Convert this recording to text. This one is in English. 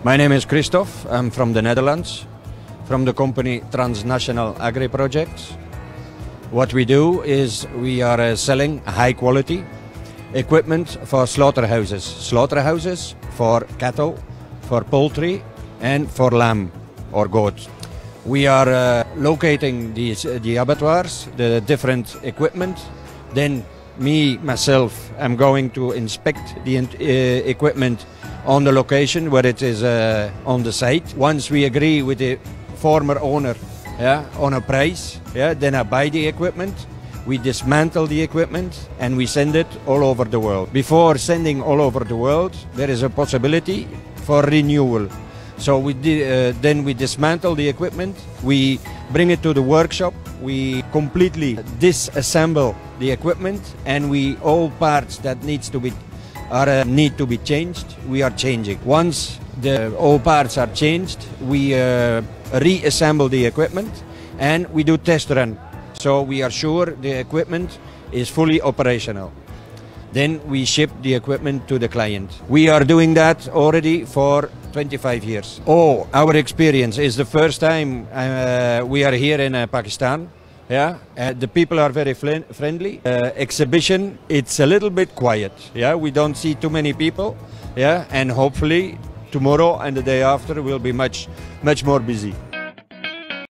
My name is Christophe. I'm from the Netherlands, from the company Transnational Agri Projects. What we do is we are selling high quality equipment for slaughterhouses. Slaughterhouses for cattle, for poultry and for lamb or goat. We are locating the abattoirs, the different equipment. Then myself, I'm going to inspect the equipment on the location where it is on the site. Once we agree with the former owner on a price, then I buy the equipment. We dismantle the equipment and we send it all over the world. Before sending all over the world, there is a possibility for renewal. So then we dismantle the equipment, we bring it to the workshop, we completely disassemble the equipment, and all parts that need to be changed, we are changing. Once all parts are changed, we reassemble the equipment and we do test run. So we are sure the equipment is fully operational. Then we ship the equipment to the client. We are doing that already for 25 years. Our experience is the first time we are here in Pakistan. The people are very friendly. Exhibition, it's a little bit quiet. We don't see too many people. And hopefully tomorrow and the day after will be much more busy.